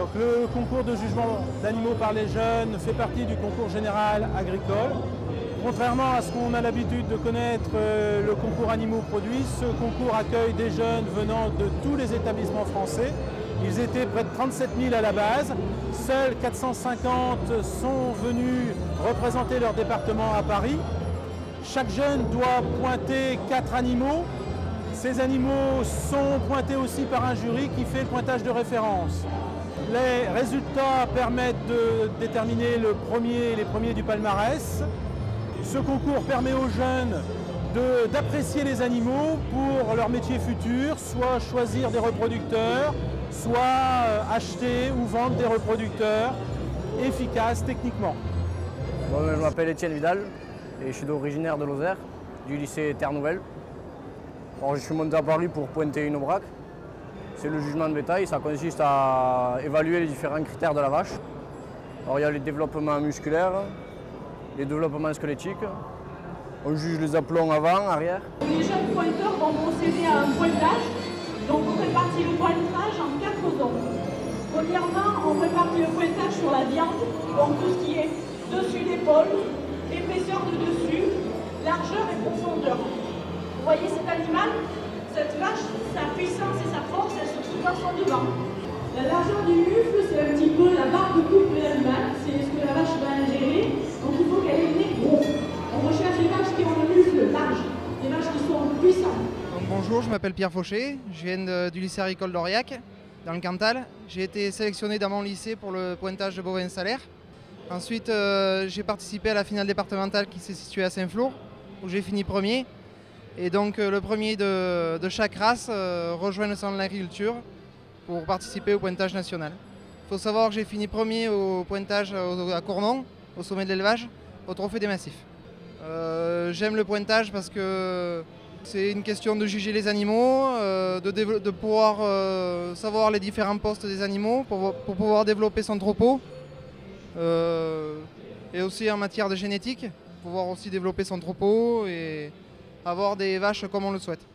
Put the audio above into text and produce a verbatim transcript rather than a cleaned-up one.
Donc, le concours de jugement d'animaux par les jeunes fait partie du concours général agricole. Contrairement à ce qu'on a l'habitude de connaître, euh, le concours animaux produits, ce concours accueille des jeunes venant de tous les établissements français. Ils étaient près de trente-sept mille à la base. Seuls quatre cent cinquante sont venus représenter leur département à Paris. Chaque jeune doit pointer quatre animaux. Ces animaux sont pointés aussi par un jury qui fait le pointage de référence. Les résultats permettent de déterminer le premier, les premiers du palmarès. Ce concours permet aux jeunes d'apprécier les animaux pour leur métier futur, soit choisir des reproducteurs, soit acheter ou vendre des reproducteurs efficaces techniquement. Bon, je m'appelle Étienne Vidal et je suis originaire de Lozère, du lycée Terre Nouvelle. Alors, je suis monté à Paris pour pointer une aubrac. C'est le jugement de bétail, ça consiste à évaluer les différents critères de la vache. Alors, il y a les développements musculaires, les développements squelettiques. On juge les aplombs avant, arrière. Les jeunes pointeurs vont procéder à un pointage. Donc on répartit le pointage en quatre zones. Premièrement, on répartit le pointage sur la viande, donc tout ce qui est dessus d'épaule, épaisseur de dessus, largeur et profondeur. Vous voyez cet animal, cette vache, sa puissance et sa force, elles se trouvent dans son devant. La largeur du mufle, c'est un petit peu la barre de coupe de l'animal, c'est ce que la vache va ingérer, donc il faut qu'elle ait le nez gros. On recherche les vaches qui ont le mufle large, des vaches qui sont puissantes. Donc, bonjour, je m'appelle Pierre Fauché, je viens de, du lycée agricole d'Aurillac, dans le Cantal. J'ai été sélectionné dans mon lycée pour le pointage de bovins salaires. Ensuite, euh, j'ai participé à la finale départementale qui s'est située à Saint-Flour, où j'ai fini premier. Et donc euh, le premier de, de chaque race euh, rejoint le centre de l'agriculture pour participer au pointage national. Il faut savoir que j'ai fini premier au pointage à Cournon, au sommet de l'élevage, au trophée des massifs. Euh, J'aime le pointage parce que c'est une question de juger les animaux, euh, de, de pouvoir euh, savoir les différents postes des animaux pour, pour pouvoir développer son troupeau. Euh, et aussi en matière de génétique, pouvoir aussi développer son troupeau et avoir des vaches comme on le souhaite.